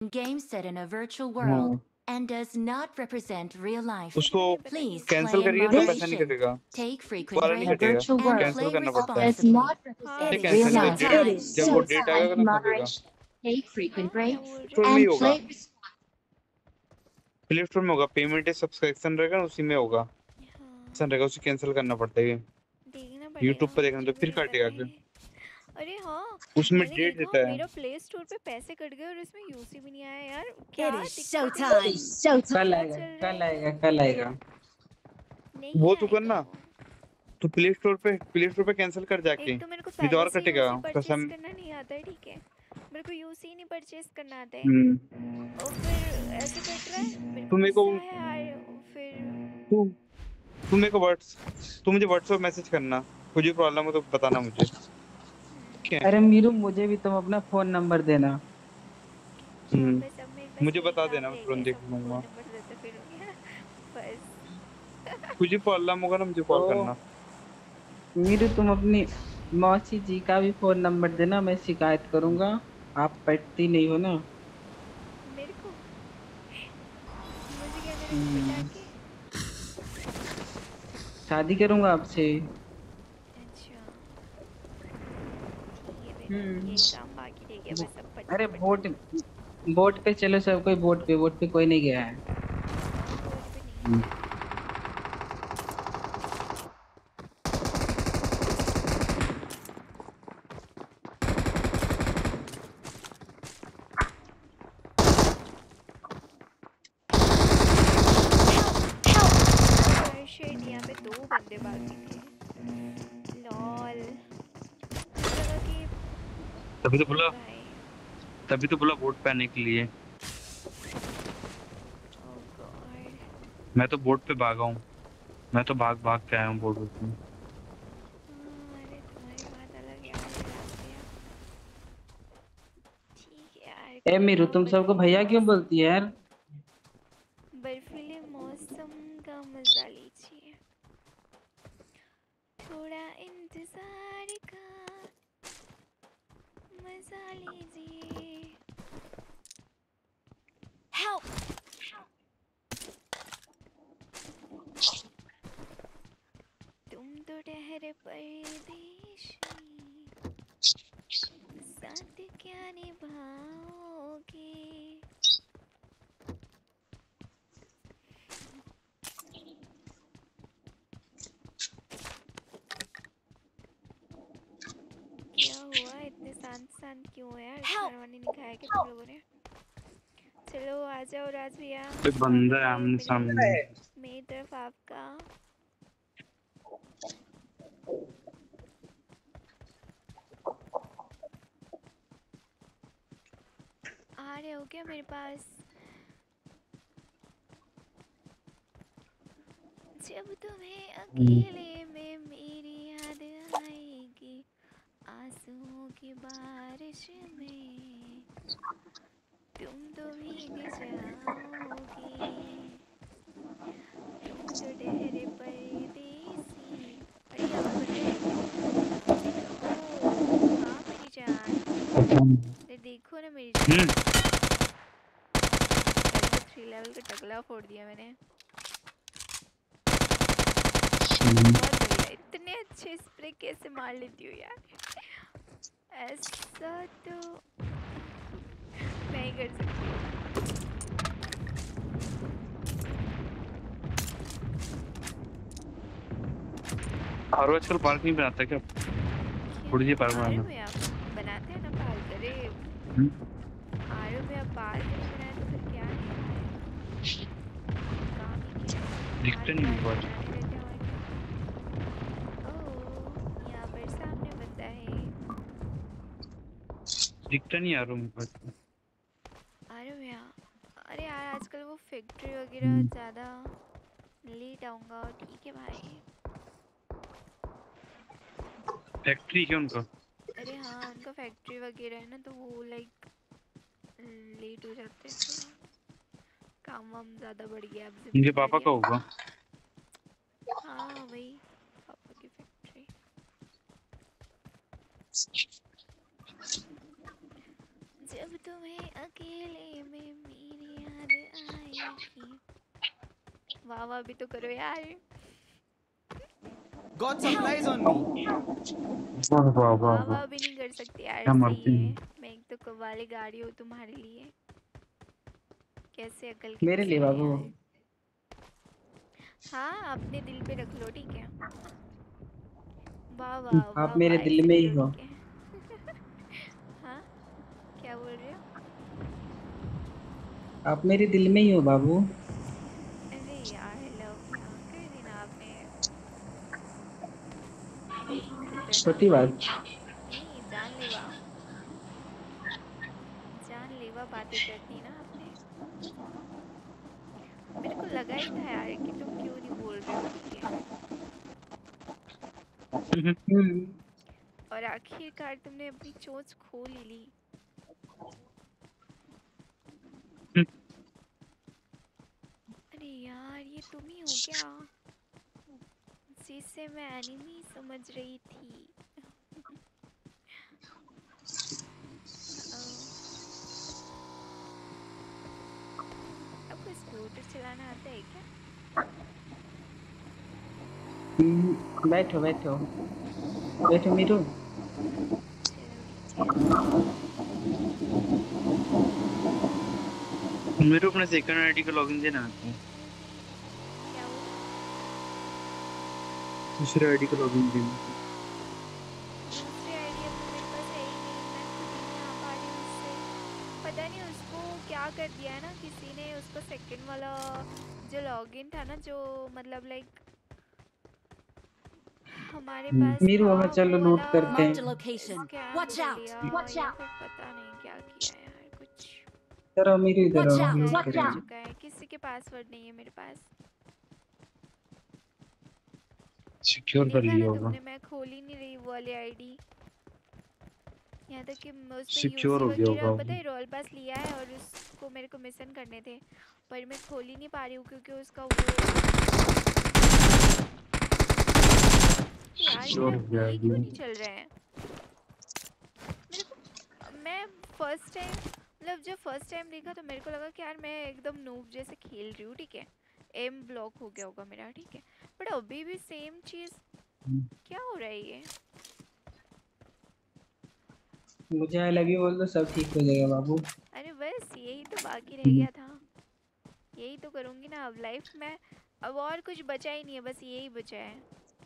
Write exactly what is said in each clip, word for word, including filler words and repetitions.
game set in a virtual world हाँ and does not represent real life. उसको Please cancel play in करिए तो पैसा नहीं moderation, कटेगा, take frequent वाला नहीं breaks, कटेगा, virtual and world cancel play करना पड़ता है। does responsibly. not हाँ It नहीं represent is real cancel life. Date, showtime. जब So वो डेट आएगा play तो in ना कटेगा। moderation, take frequent हाँ क्या breaks, बोल रहे स्टोर हो? में ही and होगा, play responsibly. प्ले स्टोर में होगा, पेमेंट या सब्सक्रिप्शन रहेगा ना उसी में होगा, हाँ ऐसा रहेगा, उसे कैंसिल करना पड़ता है। देखना यूट्यूब पड़ेगा, पर देखना मुझे तो भी फिर नहीं पता काटेगा फिर, है। अरे हाँ, उसमें मैंने डेट देखा देता है। मेरा प्ले स्टोर पे पैसे कट गए और इसमें यूसी भी नहीं आया यार, क्या It is दिक्कत है? showtime. So कल क्या आएगा, चल रहा कल है? आएगा, कल आएगा। नहीं वो तो आएगा करना, वो। तो प्ले स्टोर पे प्ले स्टोर पे कैंसिल कर जाके, एक तो मेरे को नहीं तो पहले और से कटेगा यूसी पैसा। परचेस करना नहीं आता है, ठीक है? मेरे को यूसी नहीं परचेस करना आता है हम्म और फिर ऐसे कट रहा है, मेरे को तू मेरे को गुस्सा है यार। फिर तू तू मेरे को व्हाट्स तू मुझे व्हाट्सएप मैसेज करना, कुछ भी प्रॉब्लम हो तो बताना मुझे, ठीक है? अरे मीरू, मुझे भी तुम अपना फोन नंबर देना। हाँ हम्म बस अब मेरे पास मुझे यही बता काम देना, मैं रह गया, तुरंत देख सबको फ़ोन लूंगा। नंबर देते फिरूंगी बस। कुछ भी प्रॉब्लम होगा ना मुझे तो कॉल करना। मीरू, तुम अपनी मौसी जी का भी फोन नंबर देना, मैं शिकायत करूंगा। आप पढ़ती नहीं हो ना। मेरे को मुझे क्या करोगे पिटा हम्म, के? शादी करूंगा आपसे। अच्छा ठीक है, फिर हम्म। ये काम बाकी रह गया, वो- बस अब अरे पटना पटना। वोट वोट पे चलो, सब कोई वोट पे, वोट पे कोई नहीं गया है। हाँ वोट पे नहीं हम्म। गया। यार शिट, यहाँ पे दो बंदे बाकी थे। लॉल, मुझे लगा कि तभी तो अरे बोला भाई। तभी तो बोला वोट पाने के लिए। Oh god. मैं तो बोट पे भागा हूँ, मैं तो भाग भाग के आया हूँ बोट पे। हाँ अरे तुम्हारी बात अलग यार, ये रास्ते अब ठीक है यार, ए कोई मीरू, ना। तुम सबको बर्फीले भैया क्यों मौसम, बोलती है यार? बर्फीले मौसम का मजा लीजिए, थोड़ा इंतजार का मजा लीजिए। Help! तुम तो ठहरे परदेशी, साथ क्या निभाओगे? क्या हुआ, इतने शांत शांत क्यों हो यार? खाना वानी नहीं खाया क्या तुम लोगों ने? चलो आ जाओ राज भैया, कोई बंदा है स्वागत है आमने मेरे सामने। मेरी तरफ आपका। आ रहे हो क्या मेरे पास? जब तुम्हें अकेले में मेरी याद आएगी, आंसुओं की बारिश में तुम तो भीग जाओगे, तुम तो ठहरे परदेसी। अरे यहाँ पर बंदे हैं क्या? ओ हाँ मेरी जान, अरे देखो ना मेरी जान, हम्म पहले तो थ्री लेवल का टकला फोड़ दिया मैंने। बहुत बढ़िया, इतने अच्छे स्प्रे कैसे मार लेती हूँ यार, ऐसा तो मैं ही कर सकती हूँ। और आजकल पार्क नहीं बनाता क्या? क्या थोड़ी सी पार्क आर बनाना। में आप बनाते हैं ना पार्क? अरे हम्म? आर में आप पार्क नहीं बनाए तो फिर क्या है यार, काम ही नहीं है, दिखते पार्क नहीं वार्क बहुत। बनाने रहते हैं और क्या। ओह यहाँ पर सामने बंदा है। दिखता नहीं यार मेरे पास। अरे भैया, अरे यार आजकल वो फैक्ट्री वगैरह ज़्यादा लेट आऊँगा, ठीक है भाई। फैक्ट्री क्यों उनका? अरे हाँ उनका फैक्ट्री वगैरह है ना, तो वो लाइक लेट हो जाते हैं थोड़ा, काम वाम ज़्यादा बढ़ गया, अब उनके पापा का जिम्मेदारियाँ। होगा। हाँ वही, पापा की फैक्ट्री। जब तुम्हें अकेले में वाह वाह भी तो करो यार। God supplies on me. वाह वाह वाह वाह वाह भी नहीं कर सकती यार, क्या सही मरती है। है। मैं एक तो कव्वाली गा रही हूँ तुम्हारे लिए, कैसे अकल के मेरे लिए नुस्खे हैं बाबू। यार। हाँ अपने दिल पे रख लो, ठीक है। वाह वाह आप वाह मेरे वाह दिल ऐसे में ही करो, हो। ठीक है। हाँ क्या बोल रहे हो? आप मेरे दिल में ही हो बाबू। अरे यार लव यहाँ कर दी ना आपने, छोटी खतरनाक। बात। नहीं जानलेवा, जानलेवा बातें कर दी ना आपने। मेरे को लगा ही था यार कि तुम क्यों नहीं बोल रहे हो, ठीक है। हम्म। और आखिरकार तुमने अपनी चोंच खोल ही ली। अरे यार ये तुम ही हो क्या, जिसे मैं एनिमी समझ रही थी। Uh-oh. आपको स्कूटर चलाना आता है क्या? हम्म, बैठो बैठो बैठो मीरू। चलो ठीक है। मेरे को अपने सेकंड आईडी का लॉगिन देना आता है। क्या बोले? दूसरे आईडी का लॉगिन देना। दूसरी आइडिया तो मेरे पास है ही नहीं, मैं खुद ही नहीं आ पा रही हूँ उससे। पता नहीं उसको क्या कर दिया है ना किसी ने, उसका सेकंड वाला जो लॉगिन था ना, जो मतलब लाइक हमारे पास मीरू था, अब चलो वो लूट वाला करते Marked a हैं। location. स्कैम Watch कर out! लिया, Watch या out! फिर पता नहीं क्या किया यार, कुछ चलो मीरू इधर Watch आओ out! लूट Watch स्कैम हो out! करेंगे। चुका है। किसी के पासवर्ड नहीं है मेरे पास। सिक्योर कर देखा लिया ना होगा। तुमने, मैं खोल ही नहीं रही वो वाली आईडी। यहाँ तक कि मैं उस पे सिक्योर यूसी हो गया वगैरह होगा। पता है रोल पास लिया है, और उसको मेरे को मिशन करने थे, पर मैं खोल ही नहीं पा रही हूँ क्योंकि उसका वो यार सिक्योर मेरा हो गया ये क्यों ये। नहीं चल रहा है मेरे को। मैं फर्स्ट टाइम मतलब जब फर्स्ट टाइम देखा तो मेरे को लगा कि यार मैं एकदम नूब जैसे खेल रही हूँ, ठीक है। एम ब्लॉक हो गया होगा मेरा, ठीक है। बट अभी भी सेम चीज़, क्या हो रहा है ये? मुझे आई लव यू बोल दो, सब ठीक हो जाएगा बाबू। अरे बस यही तो बाकी रह गया था, यही तो करूँगी ना अब लाइफ में। अब और कुछ बचा ही नहीं है, बस यही बचा है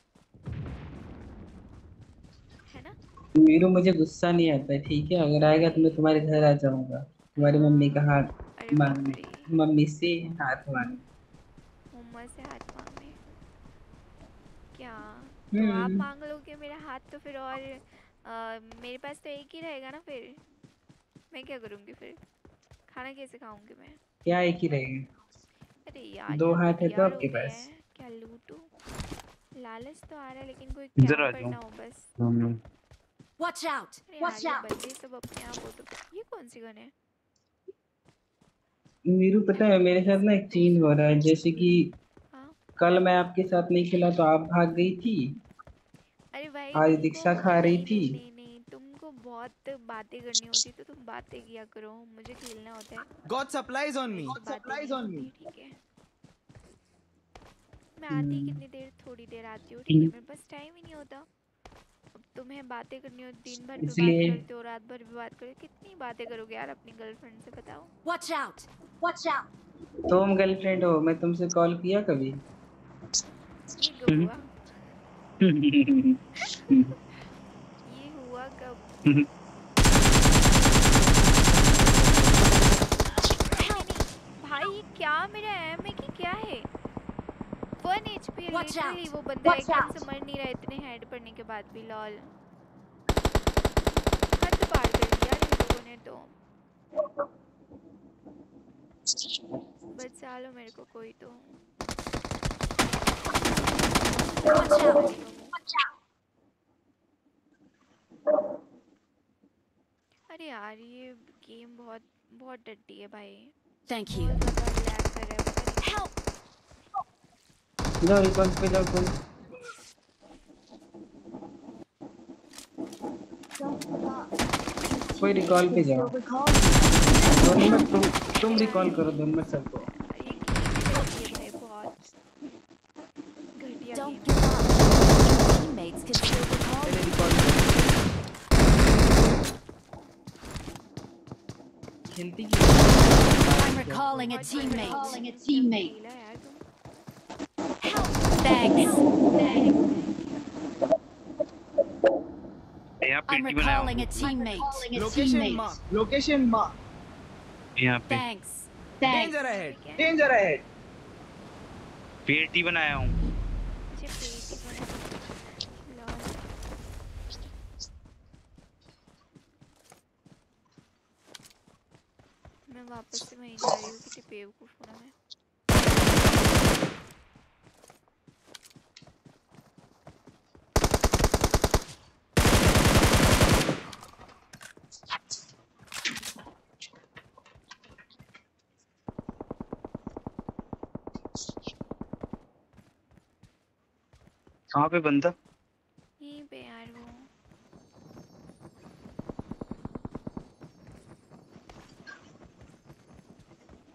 है ना। मीरू मुझे गुस्सा नहीं आता है, ठीक है। अगर आएगा तो मैं तुम्हारे घर आ जाऊंगा, तुम्हारी मम्मी का हाँ हाथ अरे बाप मांगने, रे, मम्मी से हाथ मांगने। मम्मा से हाथ मांगने क्या? तो आप हम्म। मांग लोगे मेरा हाथ तो फिर, और आ, मेरे पास तो एक ही रहेगा ना फिर। मैं क्या करूँगी फिर, खाना कैसे खाऊंगी मैं? क्या एक ही रहेगा? अरे यार दो यहाँ हाथ है तो पीटीआर हो आपके गए पास। हैं, क्या लूटूं? लालच तो आ रहा है लेकिन कोई इधर आ कैंपर जाओ ना हो बस। सामने। Watch out! अरे यार Watch ये out! बंदे सब अपने आप हो तो। ये कौन सी गन है? मीरू पता है मेरे साथ ना एक चीज हो रहा है, जैसे कि हाँ कल मैं आपके साथ नहीं खेला तो आप भाग गई थी, अरे भाई आज तुमको, दीक्षा खा रही नहीं थी। नहीं नहीं नहीं, तुमको बहुत बातें करनी होती तो तुम बातें किया करो, मुझे खेलना होता है। God supplies on मेरे me. से बातें नहीं होती, ठीक है। मैं आती ही हम्म। कितनी देर, थोड़ी देर आती हूँ, ठीक है। मेरे पास टाइम ही नहीं होता। अब तुम्हें बातें करनी हो, दिन भर भी बात इसलिए करते हो, रात भर भी बात करते हो, कितनी बातें करोगे यार अपनी गर्लफ्रेंड से, बताओ। Watch out! Watch out! तुम गर्लफ्रेंड हो, मैं तुमसे कॉल किया कभी? ये कब हुआ? ये हुआ कब? नहीं नहीं नहीं भाई, ये क्या मेरा एम है कि क्या है? वन एचपी है Watch out! लिटरली, वो बंदा Watch एकदम out! से मर नहीं रहा इतने हेड पड़ने के बाद भी। लॉल हद पार कर दिया इन लोगों ने तो। बचा लो मेरे को कोई तो। Watch out! अरे यार ये गेम बहुत बहुत डटी है भाई, Thank you. बहुत ज़्यादा लैग कर रहा है, पता नहीं। Help! जाओ रिकॉर्ड पे जाओ तुम। कोई रिकॉल पे जाओ। दो नंबर तुम तुम रिकॉल करो, दो नंबर सबको। ये Don't give up. Your teammates can still recall पहले you. रिकॉर्ड खेलती की I'm recalling a teammate. Calling a teammate. खेला यार तुम Thanks. यहाँ I'm पेटी बनाया recalling a हूँ teammate. Calling a Location teammate. mark. Location मार यहाँ पे Thanks. Thanks. Danger ahead. ठीक है डेंजर है पेटी बनाया हूँ मुझे पेटी बना लॉल मैं वापस से वहीं जा रही हूँ कितनी बेवकूफ हूँ ना मैं कहाँ पे बंदा यहीं पे यार वो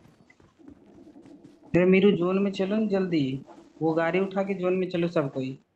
फिर मीरू जोन में चलो न जल्दी वो गाड़ी उठा के जोन में चलो सब कोई